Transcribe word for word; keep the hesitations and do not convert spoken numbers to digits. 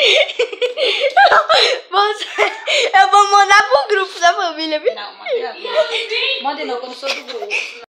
Você... Eu vou mandar pro grupo da família, viu? Não, manda não. Manda não, que eu não sou do grupo.